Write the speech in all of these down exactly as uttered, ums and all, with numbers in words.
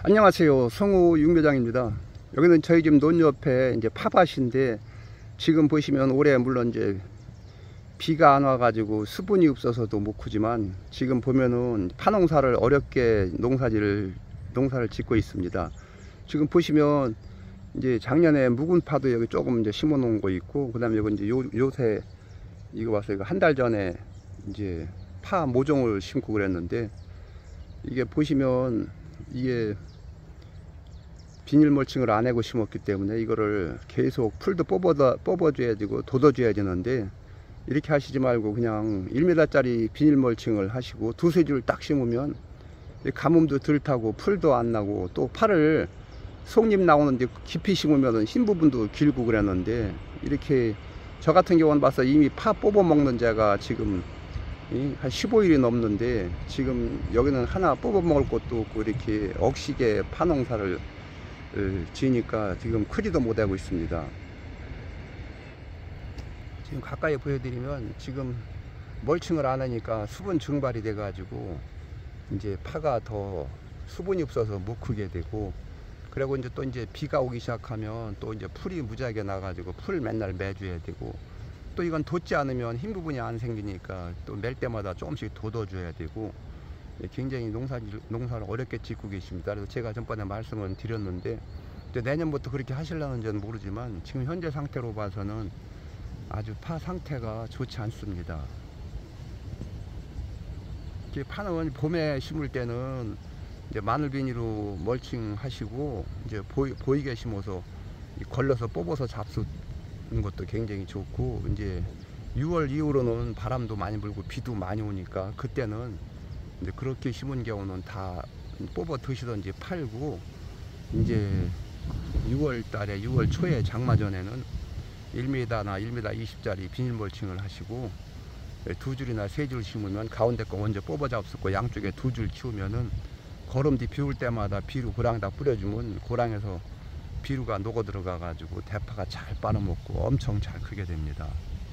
안녕하세요. 성우 윤교장입니다. 여기는 저희 집 논 옆에 이제 파밭인데, 지금 보시면 올해 물론 이제 비가 안 와가지고 수분이 없어서도 못 크지만, 지금 보면은 파농사를 어렵게 농사지를 농사를 짓고 있습니다. 지금 보시면 이제 작년에 묵은 파도 여기 조금 이제 심어 놓은 거 있고, 그 다음에 여기 이제 요, 요새 이거 봤어요. 한 달 전에 이제 파 모종을 심고 그랬는데, 이게 보시면 이게 비닐 멀칭을 안 하고 심었기 때문에 이거를 계속 풀도 뽑아, 뽑아줘야 되고 돋아줘야 되는데, 이렇게 하시지 말고 그냥 일 미터짜리 비닐 멀칭을 하시고 두세 줄 딱 심으면 가뭄도 덜 타고 풀도 안 나고, 또 파를 속잎 나오는데 깊이 심으면 흰 부분도 길고 그랬는데, 이렇게 저 같은 경우는 봐서 이미 파 뽑아 먹는 자가 지금 한 십오 일이 넘는데, 지금 여기는 하나 뽑아 먹을 것도 없고 이렇게 억식의 파 농사를 지니까 지금 크지도 못하고 있습니다. 지금 가까이 보여드리면 지금 멀칭을 안 하니까 수분 증발이 돼 가지고 이제 파가 더 수분이 없어서 못 크게 되고, 그리고 이제 또 이제 비가 오기 시작하면 또 이제 풀이 무지하게 나 가지고 풀 맨날 매줘야 되고, 또 이건 돋지 않으면 흰 부분이 안 생기니까 또 맬 때마다 조금씩 돋아줘야 되고, 굉장히 농사, 농사를 어렵게 짓고 계십니다. 그래서 제가 전번에 말씀을 드렸는데, 내년부터 그렇게 하시려는지는 모르지만 지금 현재 상태로 봐서는 아주 파 상태가 좋지 않습니다. 파는 봄에 심을 때는 이제 마늘 비닐로 멀칭 하시고, 이제 보이, 보이게 심어서 걸러서 뽑아서 잡수는 것도 굉장히 좋고, 이제 유월 이후로는 바람도 많이 불고 비도 많이 오니까 그때는 이제 그렇게 심은 경우는 다 뽑아 드시던지 팔고, 이제 유월 달에 유월 초에 장마 전에는 일 미터나 일 미터 이십짜리 비닐 멀칭을 하시고, 두 줄이나 세 줄 심으면 가운데 거 먼저 뽑아 잡수고 양쪽에 두 줄 키우면은 거름 뒤 비올 때마다 비료 고랑에다 뿌려주면 고랑에서 비료가 녹아 들어가 가지고 대파가 잘 빨아먹고 엄청 잘 크게 됩니다.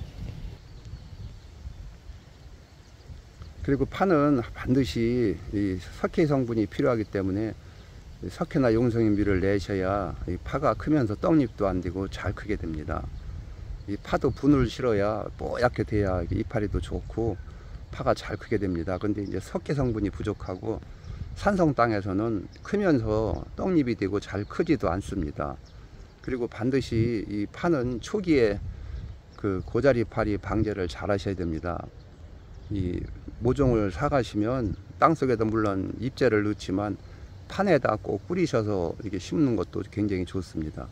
그리고 파는 반드시 이 석회 성분이 필요하기 때문에 석회나 용성인비를 내셔야 이 파가 크면서 떡잎도 안 되고 잘 크게 됩니다. 이 파도 분을 실어야 뽀얗게 돼야 이파리도 좋고 파가 잘 크게 됩니다. 근데 이제 석회 성분이 부족하고 산성 땅에서는 크면서 떡잎이 되고 잘 크지도 않습니다. 그리고 반드시 이 파는 초기에 그 고자리파리 방제를 잘 하셔야 됩니다. 이 모종을 사가시면 땅속에도 물론 잎재를 넣지만 판에다 꼭 뿌리셔서 이렇게 심는 것도 굉장히 좋습니다.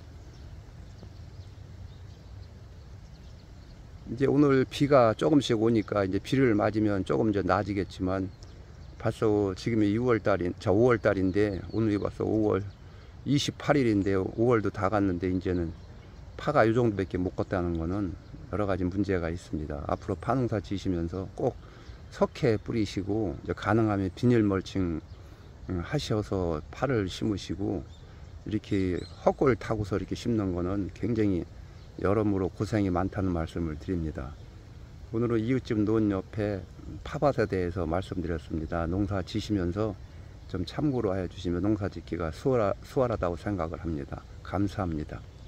이제 오늘 비가 조금씩 오니까 이제 비를 맞으면 조금 이제 나아지겠지만, 벌써 지금이 유월 달인, 자 오월 달인데 오늘이 벌써 오월 이십팔 일인데 오월도 다 갔는데, 이제는 파가 이 정도밖에 못 걷다는 거는 여러 가지 문제가 있습니다. 앞으로 파농사 지시면서 꼭 석회 뿌리시고, 이제 가능하면 비닐 멀칭 하셔서 파를 심으시고, 이렇게 헛골 타고서 이렇게 심는 거는 굉장히 여러모로 고생이 많다는 말씀을 드립니다. 오늘은 이웃집 논 옆에 파밭에 대해서 말씀드렸습니다. 농사 지시면서 좀 참고로 해 주시면 농사 짓기가 수월, 수월하다고 생각을 합니다. 감사합니다.